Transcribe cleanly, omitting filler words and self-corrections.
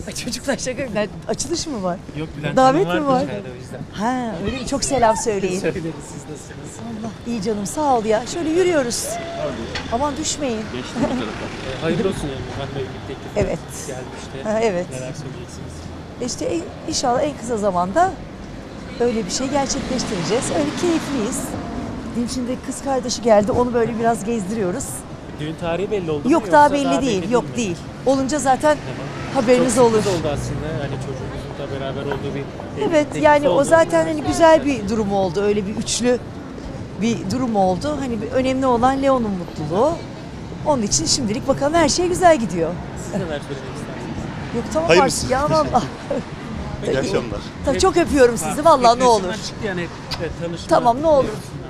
Ay çocuklar şaka. Açılış mı var? Yok Bülent Davet Hanım mi var var? dışarıda o yüzden. Ha öyle mi? Çok selam söyleyin. Söyleriz siz nasılsınız? Allah iyi canım sağ ol ya. Şöyle yürüyoruz. Aman düşmeyin. Hayırlı olsun yani ben de evlilik teklifi Evet. gelmişti. Ha, evet. Neler söyleyeceksiniz? İşte inşallah en kısa zamanda öyle bir şey gerçekleştireceğiz. Öyle keyifliyiz. Benim şimdi kız kardeşi geldi. Onu böyle biraz gezdiriyoruz. Düğün tarihi belli oldu mu? Yok yoksa daha belli değil. Yok mi? değil. Olunca zaten Tamam. haberiniz Çok olur. sürpriz oldu aslında. Hani çocuğunuzun da beraber olduğu bir evlilik Evet teklifi yani o oldu. zaten hani güzel bir durum oldu. Öyle bir üçlü bir durum oldu. Hani önemli olan Leon'un mutluluğu. Onun için şimdilik bakalım her şey güzel gidiyor. Siz neler söylemek istersiniz? Yok tamam Hayırlısı. artık ya valla. İyi akşamlar. Tabii çok öpüyorum sizi valla ne olur. Çıktı yani tanışma. Tamam ne olur.